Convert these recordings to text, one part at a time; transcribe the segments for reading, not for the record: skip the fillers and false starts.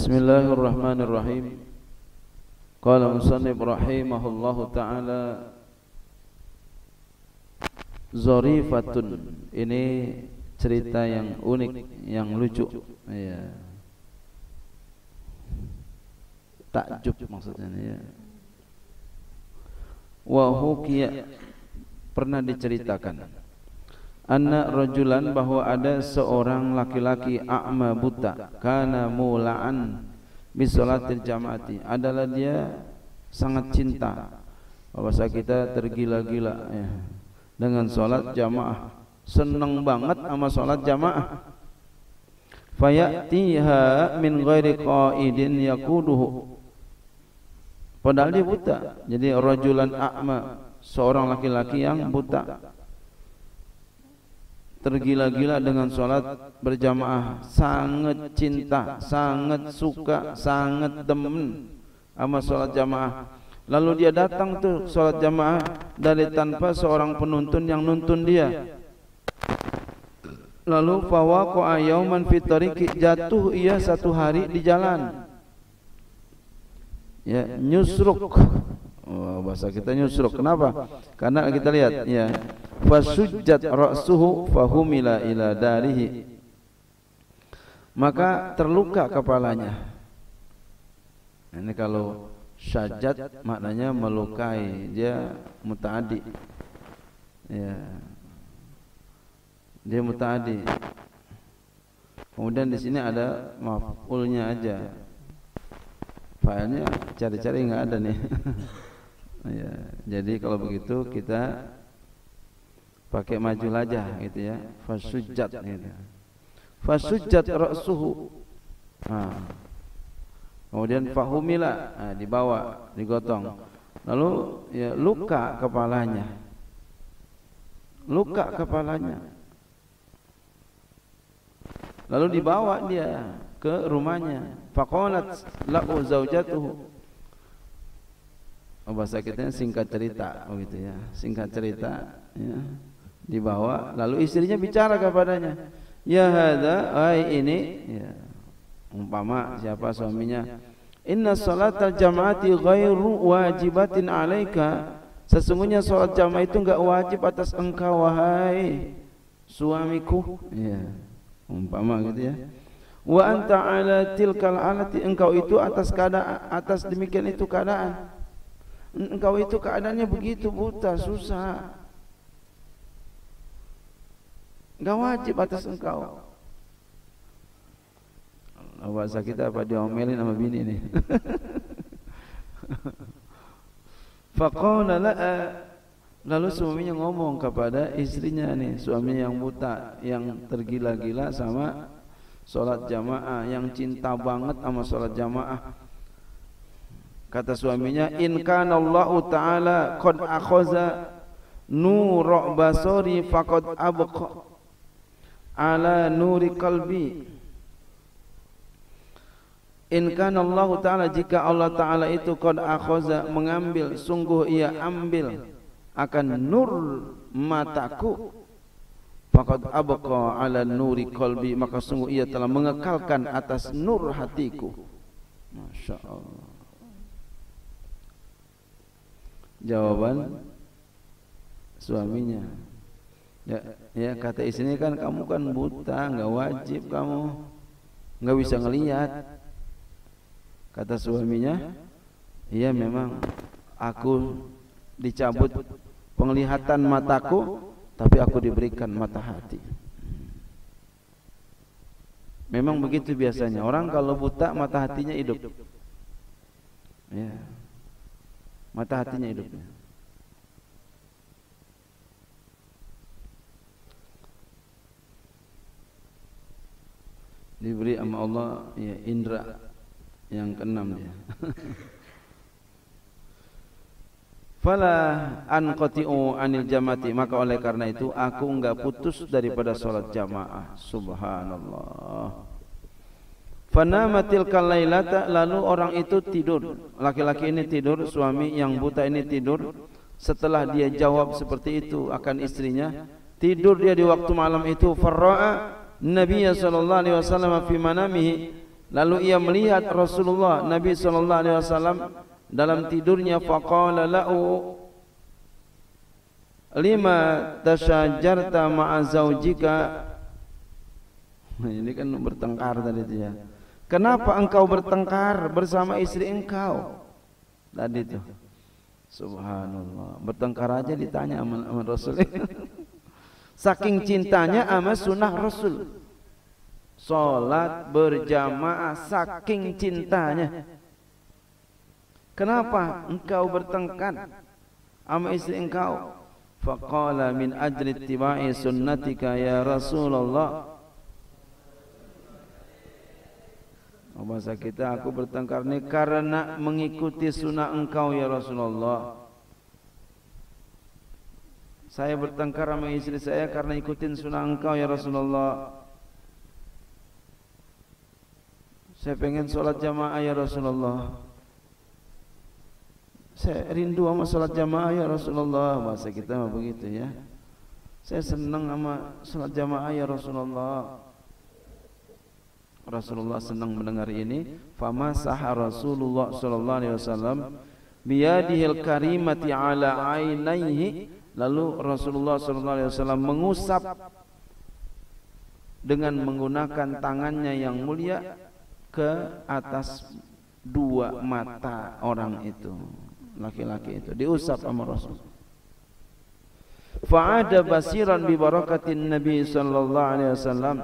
Bismillahirrahmanirrahim. Qala musannif rahimahullahu ta'ala, zarifatun, ini cerita yang unik, yang lucu, ya. Takjub maksudnya, ya. Wa hukiya, pernah diceritakan, anna rajulan, bahwa ada seorang laki-laki a'ma, buta, kana mula'an bi sholatil jamaati, adalah dia sangat cinta, bahasa kita tergila-gila, ya, dengan sholat jamaah, senang banget sama sholat jamaah. Fayatiha min ghairi qaidin yaquduhu, padahal dia buta. Jadi rajulan a'ma, seorang laki-laki yang buta, tergila-gila dengan sholat berjamaah, sangat cinta, sangat suka, sangat demen sama sholat jamaah. Lalu dia datang tuh sholat jamaah dari tanpa seorang penuntun yang nuntun dia. Lalu fawaqa'a yauman fi tariqi, jatuh ia satu hari di jalan, ya, nyusruk. Oh, bahasa kita nyusruk. Kenapa? Karena kita lihat, ya, fasujjat ra'suhu fahumila ila darihi, maka terluka kepalanya. Ini kalau syajat maknanya melukai, dia mutaaddi, ya, dia mutaaddi. Kemudian di sini ada maf'ulnya aja, failnya cari-cari nggak ada nih. Ya, jadi kalau begitu kita pakai majul aja gitu, ya, fasujjat gitu. Fasujjat ra'suhu. Nah, kemudian fahumila, nah, dibawa, digotong. Lalu, ya, luka kepalanya. Luka kepalanya. Lalu dibawa dia ke rumahnya. Faqalat lahu zaujatuhu. Oh, bahasa kita singkat cerita, oh gitu, ya, singkat cerita, ya, dibawa. Lalu istrinya bicara kepadanya, ya hadza, ai ini, ya, umpama siapa suaminya, inna salatal jamaati ghairu wajibatin alaika, sesungguhnya salat jamaah itu enggak wajib atas engkau wahai suamiku, ya, umpama gitu, ya. Wa anta ala tilkal alati, engkau itu atas keadaan, atas demikian itu keadaan, engkau itu keadaannya begitu, buta, susah, enggak wajib atas engkau. Bahasa kita apa, diomelin sama bini nih. Faqala la'a, lalu suaminya ngomong kepada istrinya nih, suaminya yang buta, yang tergila-gila sama sholat jamaah, yang cinta banget sama sholat jamaah. Kata suaminya, in kana Allahu ta'ala qad akhaza nur basari faqad abqa ala nuri qalbi. In kana Allah ta'ala, jika Allah ta'ala itu qad akhaza, mengambil, sungguh ia ambil akan nur mataku, faqad abqa ala nuri qalbi, maka sungguh ia telah mengekalkan atas nur hatiku. Masya Allah. Jawaban suaminya, ya, kata istrinya, kan kamu kan buta, nggak wajib, kamu nggak bisa ngelihat. Kata suaminya, iya memang aku dicabut penglihatan mataku, tapi aku diberikan mata hati. Memang begitu biasanya orang kalau buta, mata hatinya hidup, ya, mata hatinya hidupnya. Diberi sama Allah, ya, indra yang keenam dia. Fala anqati'u anil jamaati, maka oleh karena itu aku enggak putus daripada salat jamaah. Subhanallah. Fanamatil kalailata, lalu orang itu tidur, laki-laki ini tidur, suami yang buta ini tidur. Setelah dia jawab seperti itu akan istrinya, tidur dia di waktu malam itu. Farra'a Nabi sallallahu alaihi wasallam fi manamihi, Lalu ia melihat Rasulullah Nabi sallallahu alaihi wasallam dalam tidurnya, faqala lahu lima tasyajarta ma'a zaujika. Ini kan bertengkar tadi itu ya. Kenapa engkau bertengkar bersama istri engkau? Tadi itu. Subhanallah. Bertengkar aja ditanya sama Rasul. Saking cintanya sama sunnah Rasul. Salat berjamaah saking cintanya. Kenapa engkau bertengkar sama istri engkau? Faqala min ajli ittiba'i sunnatika ya Rasulullah. Bahasa kita, aku bertengkar ini karena mengikuti sunnah engkau ya Rasulullah. Saya bertengkar sama istri saya karena ikutin sunnah engkau ya Rasulullah. Saya pengen sholat jamaah ya Rasulullah. Saya rindu sama sholat jamaah ya Rasulullah. Bahasa kita mah begitu ya. Saya senang sama sholat jamaah ya Rasulullah. Rasulullah senang mendengar ini. Famasaha Rasulullah sallallahu alaihi wasallam biyadihil karimati ala ainaihi. Lalu Rasulullah sallallahu alaihi wasallam mengusap dengan menggunakan tangannya yang mulia ke atas dua mata orang itu, laki-laki itu diusap sama Rasul. Fa'ada basiran bi barakatin Nabi sallallahu alaihi wasallam.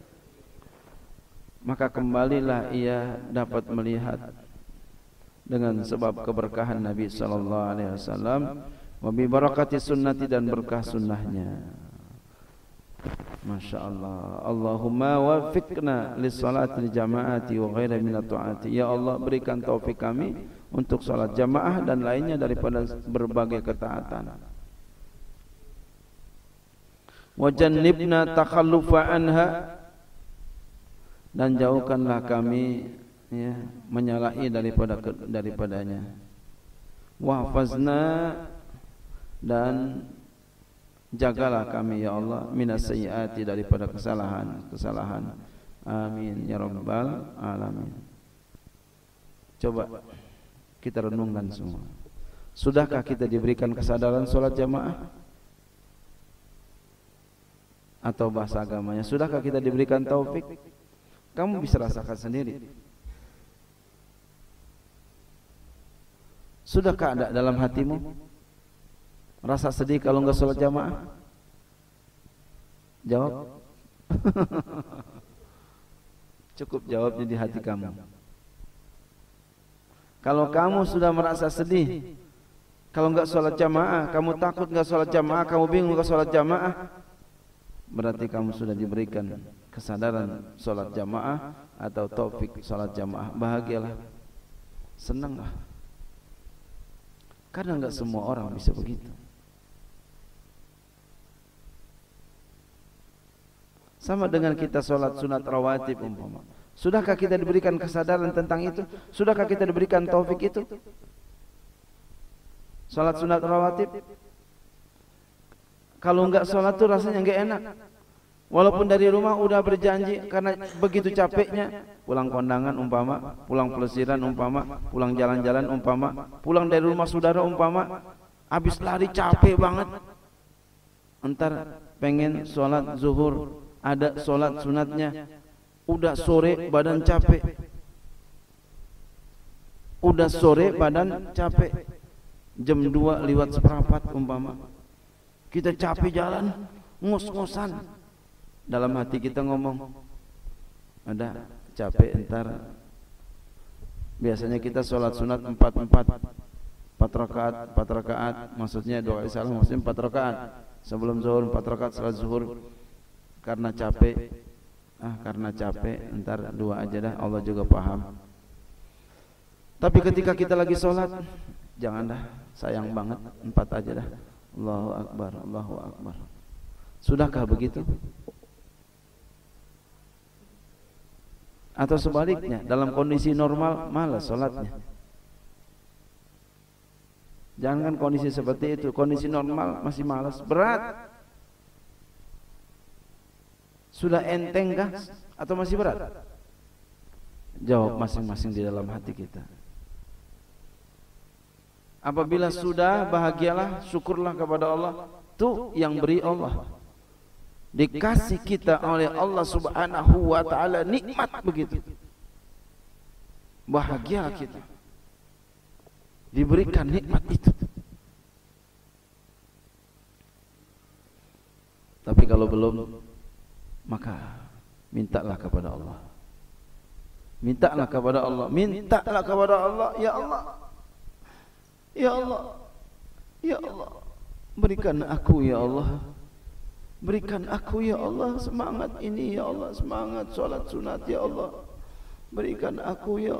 Maka kembalilah ia dapat melihat dengan sebab keberkahan Nabi sallallahu alaihi wasallam, wa bi barakati sunnati, dan berkah sunnahnya. Masya Allah. Allahumma wafiqna lis salati jamaati wa ghairi min ta'ati. Ya Allah, berikan taufik kami untuk salat jamaah dan lainnya daripada berbagai ketaatan. Wa jannibna takhallufa anha, dan jauhkanlah kami ya, menyalahi daripadanya. Wahfazna, dan jagalah kami ya Allah minas sayyiati, daripada kesalahan. Amin ya rabbal alamin. Coba kita renungkan semua. Sudahkah kita diberikan kesadaran salat jamaah? Atau bahasa agamanya, sudahkah kita diberikan taufik? Kamu bisa rasakan sendiri. Sudahkah ada dalam hatimu rasa sedih kalau enggak sholat jamaah? Jawab. Cukup jawabnya di hati kamu. Kalau kamu sudah merasa sedih kalau enggak sholat jamaah, kamu takut enggak sholat jamaah, kamu bingung enggak sholat jamaah, berarti kamu sudah diberikan kesadaran sholat jamaah atau taufik sholat jamaah. Bahagialah, senanglah, karena enggak semua orang bisa begitu. Sama dengan kita sholat sunat rawatib umpama. Sudahkah kita diberikan kesadaran tentang itu? Sudahkah kita diberikan taufik itu? Sholat sunat rawatib, kalau enggak sholat tuh rasanya enggak enak. Walaupun dari rumah udah berjanji, karena begitu capeknya pulang kondangan umpama, pulang pelesiran umpama, pulang jalan-jalan umpama, pulang dari rumah saudara umpama, habis lari capek banget. Entar pengen sholat zuhur, ada sholat sunatnya, udah sore badan capek. Udah sore badan capek. Jam 2 lewat seperempat umpama, kita capek jalan, ngos-ngosan. Dalam hati kita ngomong, ada capek entar. Biasanya kita sholat sunat 4 rakaat, maksudnya 2 kali salam, maksudnya 4 rakaat. Sebelum zuhur 4 rakaat, salat zuhur. Karena capek, karena capek, entar 2 aja dah, Allah juga paham. Tapi ketika kita lagi sholat, jangan dah, sayang banget, 4 aja dah. Allahu Akbar, Allahu Akbar. Sudahkah begitu? Atau sebaliknya, dalam kondisi normal malas sholatnya? Jangan kondisi seperti itu, kondisi normal masih malas, berat. Sudah enteng kah atau masih berat? Jawab masing-masing di dalam hati kita. Apabila sudah, bahagialah, syukurlah kepada Allah. Itu yang beri Allah. Dikasih kita oleh Allah Subhanahu wa taala nikmat begitu. Bahagia kita. Diberikan nikmat itu. Tapi kalau belum, maka mintalah kepada Allah. Mintalah kepada Allah. Mintalah kepada Allah. Ya Allah. Ya Allah. Ya Allah. Berikan aku ya Allah. Berikan aku ya Allah semangat ini ya Allah. Semangat solat sunat ya Allah. Berikan aku ya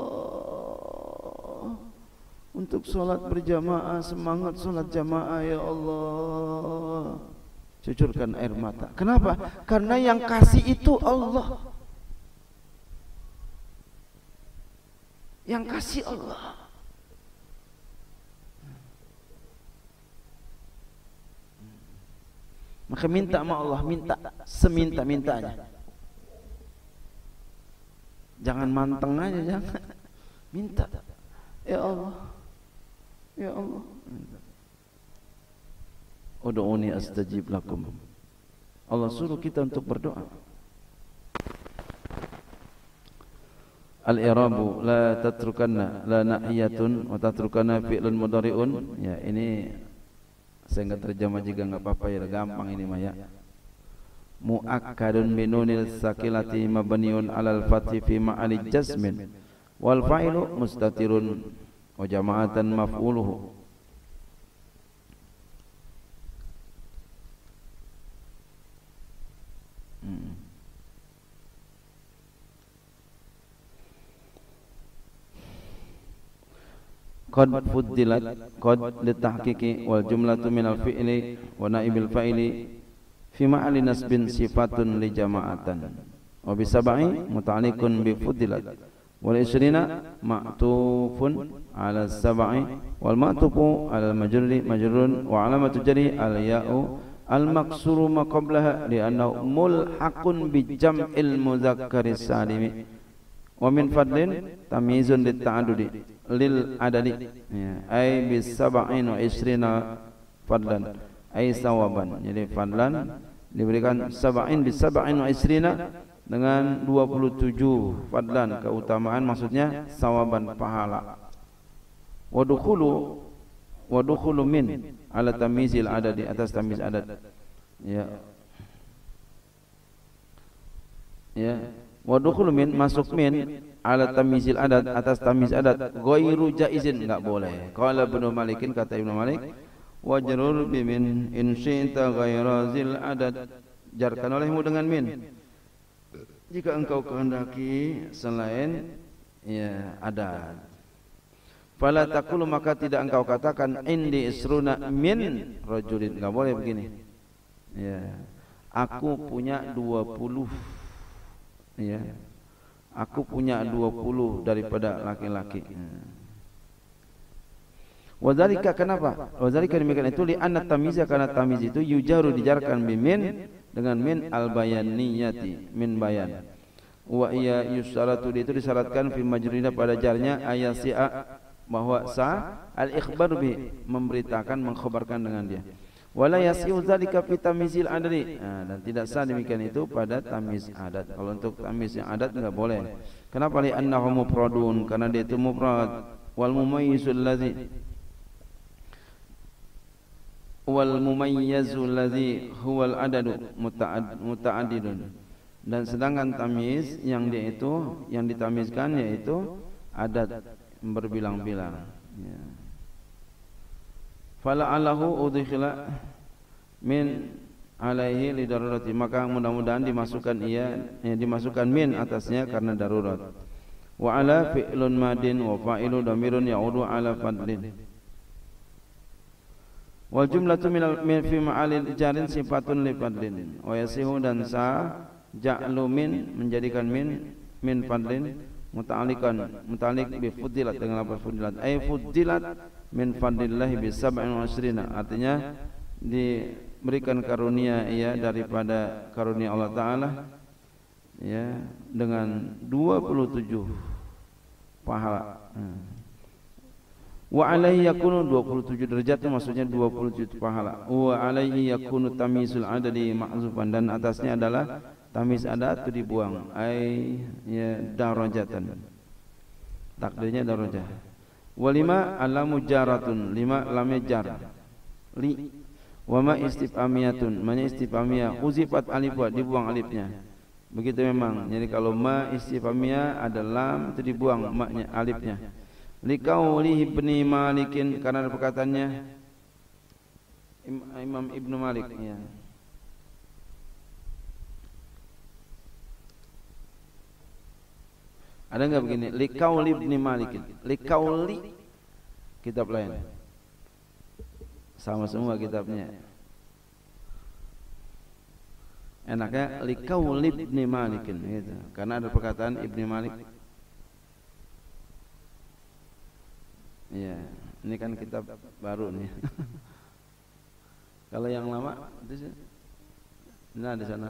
Allah untuk solat berjamaah. Semangat solat jamaah ya Allah. Cucurkan air mata. Kenapa? Karena yang kasih itu Allah. Yang kasih Allah. Maka minta sama Allah, minta seminta-mintanya. Jangan manteng aja, jangan. Minta. Ya Allah. Ya Allah. Ud'uni astajib lakum. Allah suruh kita untuk berdoa. Al-i'rabu la tatrukanna la nahiyatun wa tatrukanna fi'lun mudhari'un. Ya, ini saya enggak terjemah juga enggak apa-apa ya, gampang ini mah ya. Muakkadun binunil sakilati mabniun 'alal fathi fi ma'ali jazmin wal fa'ilu mustatirun wa jama'atan maf'uluhu. Qad fuddilat qad litahqiqi wal jumlatu minal fi'li wa naibil fa'ili fi ma'ali nasbin sifatun li jama'atan wa bi sab'i muta'alliqun bi fuddilat wal isrina ma'tufun ala sab'i wal ma'tufu ala majruri majrurun wa alamatu jari al ya'u al maksuru ma qablaha li annahu mulhaqun bi jam'il mudzakkari salimi wa min fadlin tamyizun lit ta'addudi lil adadi ya, ay bis sab'in wa isrina fadlan ay sawaban. Jadi fadlan diberikan sab'in bis sab'in wa isrina dengan 27 fadlan keutamaan, maksudnya sawaban pahala. Wa dukhulu min ala tamyizil adadi, atas tamyiz adat ya. Ya, wa dukhulu min, masuk min ala tamyizil adat, atas tamyiz adat, ghairu jaizin, enggak boleh. Qala Ibnu Malikin, kata Ibnu Malik, wajrur bi min in syi'ta ghaira zil adat, jarkan olehmu dengan min jika engkau kehendaki selain ya adat. Fala taqulu, maka tidak engkau katakan indi isruna min rajulin, enggak boleh begini ya. Aku punya 20 ya. Aku punya 20 daripada laki-laki. Wadzalika, kenapa? Wadzalika demikian itu li anna tamyiza, karena tamyiz itu yujaru dijarkan bimin dengan min al-bayaniyati, min bayan. Wa iya yusaratu, itu disyaratkan fi majrina pada jarnya ayasi'a, bahwa sa al-ikhbar bi, memberitakan, mengkhabarkan dengan dia. Wala yasi'u dzalika fi tamyizil adadi, dan tidak sah demikian itu pada tamyiz adat. Kalau untuk tamyiz yang adat enggak boleh. Kenapa? Li annahu mufradun, karena dia itu mufrad. Wal mumayyizul ladzi huwal adadu muta'addidun. Dan sedangkan tamyiz yang dia itu, yang ditamyizkan yaitu adat berbilang-bilang ya. Fala alahu udkhila min alaihi li darurati, maka mudah-mudahan dimasukkan dimasukkan min atasnya karena darurat. Wa ala fi'lun madin wa fa'ilu dhamirun ya'udu ala fadlin. Wal jumlatu min fi ma'alil jarin sifatun li fadlin wa yasihu, dan sa ja'lu min, menjadikan min fadlin muta'alliq bi fudilat, dengan lafaz fudilat, ay fudilat min fadlillahi bi 27, artinya diberikan karunia ya daripada karunia Allah Ta'ala ya dengan 27 pahala. Wa alaihi yakunu 27 derajat itu maksudnya 27 pahala. Wa alaihi yakunu tamizul adadi mahzufan, dan atasnya adalah tamiz adat itu dibuang, ai ya darajatan. Takdirnya darajah. Wa lima alamu jaratun, lima lamnya jar. Li wa ma istifhamiyatun, ma istifhamiyah uzifat alifwa, dibuang alifnya. Begitu memang. Jadi kalau ma istifhamiyah ada lam itu dibuang maknya alifnya. Liqaulihi Ibnu Malikin, karena ada perkataannya Imam Ibnu Malik ya. Ada enggak begini? Liqauli Ibnu Malikin. Liqauli kitab lain. Sama semua kitabnya. Enaknya liqauli Ibnu Malikin gitu. Karena ada perkataan Ibnu Malik. Ya, ini kan kitab baru nih. Kalau yang lama itu nah di sana.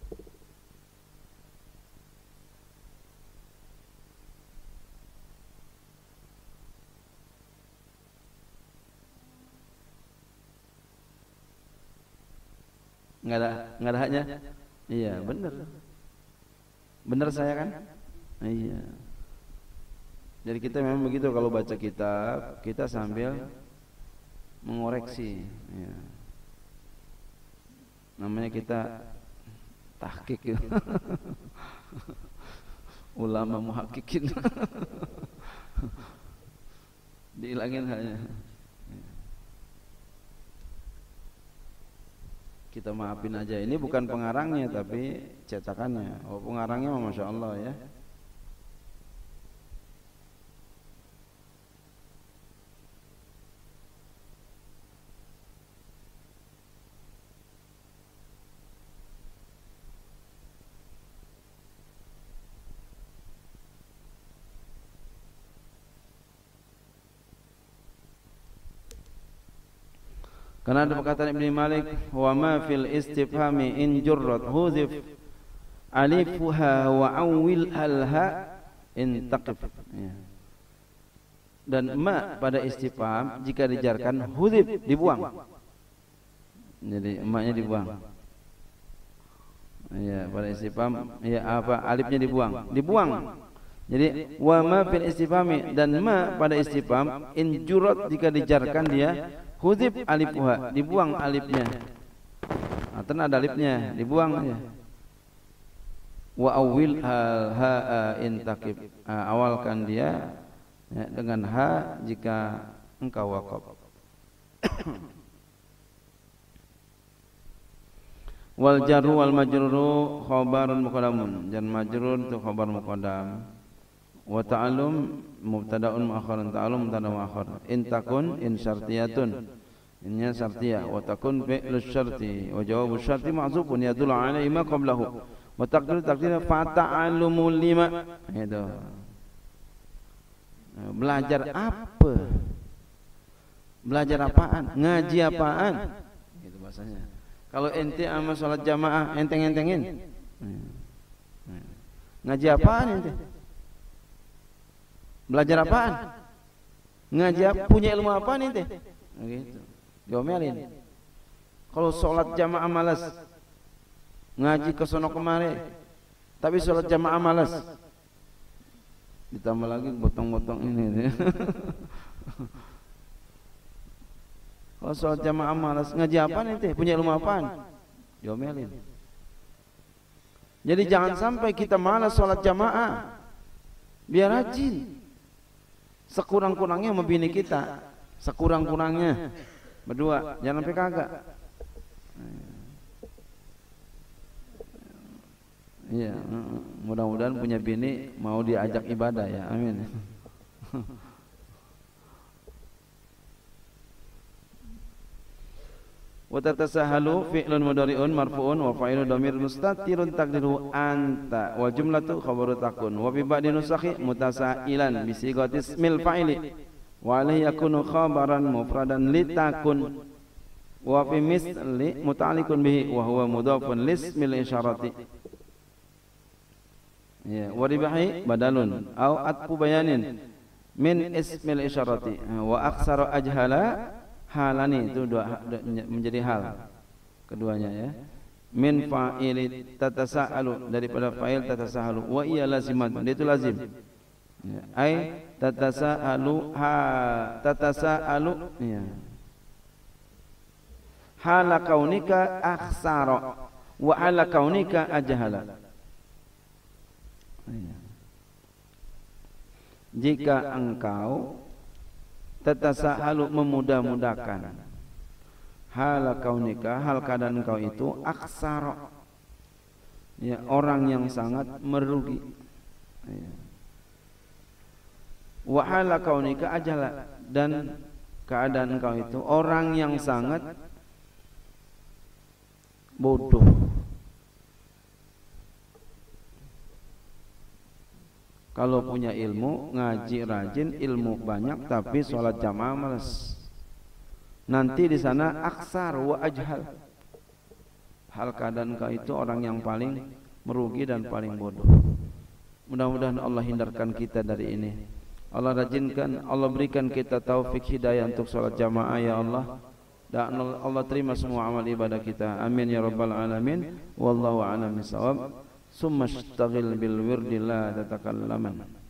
Nggak ada haknya. Iya, benar. Benar saya kan? Iya. Jadi kita memang begitu kalau baca kitab, kita sambil mengoreksi ya. Namanya kita tahqiq ya. Ulama muhaqqiqin. Dihilangin hanya. Kita maafin aja, ini bukan pengarangnya tapi cetakannya. Oh, pengarangnya Masya Allah ya. Karena ada perkataan Ibnu Malik, wa ma fil istifhami in jurrat huzif alifuha wa awil alha in taqif. Ya. Dan ma pada istifham jika dijarkan huzif dibuang. Jadi emaknya dibuang. Ya, pada istifham ya apa alifnya dibuang. Dibuang. Jadi wa ma fil istifhami, dan ma pada istifham in jurrat jika dijarkan dia huzif alifuha, dibuang alifnya. Atau ada alifnya, dibuang aja. Wa awil ha in taqib, awalkan dia ya, dengan ha jika engkau waqaf. Wal jarru wal majruru khabarun muqaddamun, jan majrur itu khabar muqaddam. Wa ta'allum mubtada'un mu'akhkharun, ta'allum mubtada' mu'akhkhar. In takun in syartiyatun, innya syartiyah. Wa takun fi'lu syarti wa jawabu syarti ma'zufun yadullu 'alaihi ma qablahu. Wa taqdiru taqdira fa ta'allumu lima. Itu. Belajar apa? Belajar apaan? Ngaji apaan? Gitu bahasanya. Kalau ente sama salat jamaah enteng-entengin. Ngaji apaan ente? Belajar apaan? Ngaji apa? Punya ilmu apaan ente? Gitu. Diomelin. Kalau sholat jamaah malas, ngaji ke sono kemari, tapi sholat jamaah malas. Ditambah lagi botong-botong ini. Kalau sholat jamaah malas, ngaji apaan ente? Punya ilmu apaan? Diomelin. Jadi jangan sampai kita malas sholat jamaah. Biar rajin. Sekurang-kurangnya membini kita, sekurang-kurangnya berdua, jangan sampai kagak. Iya, mudah-mudahan punya bini mau diajak ibadah ya, amin. Wa tatasahalu fi'lun mudhari'un marfu'un wa fa'ilu dhamir mustatirun taqdiru anta wa jumlatu khabaru takun wa bi ba'di nusakhi mutasailan bi sighati ismil fa'ili wa alayhi yakunu khabaran mufradan litakun wa fi misli muta'alliqun bihi wa huwa mudhafun lismil isyarati. Ya, waribahi badalun au atfu bayanin min ismil isyarati wa aksara ajhala halani itu dua menjadi hal keduanya ya. Min fa'ili tatasa'alu daripada fa'il tatasa'alu wa iya lazimat itu lazim ya. Ai tatasa'alu tatasa'alu ya. Hala kaunika akhsara wa ala kaunika ajhala ya. Jika engkau tatasa'alu memudah-mudahkan hal kaunika hal keadaan engkau itu aksara ya orang yang sangat merugi ya. Wa hala kaunika ajala dan keadaan engkau itu orang yang sangat bodoh. Kalau punya ilmu ngaji rajin ilmu banyak tapi sholat jamaah malas. Nanti di sana aksar wa ajhal. Hal keadaan kau itu orang yang paling merugi dan paling bodoh. Mudah-mudahan Allah hindarkan kita dari ini. Allah rajinkan, Allah berikan kita taufik hidayah untuk salat jamaah ya Allah. Dan Allah terima semua amal ibadah kita. Amin ya rabbal alamin. Wallahu a'lam bishawab. Summa ishtaghil bil wirdi la tatakallaman.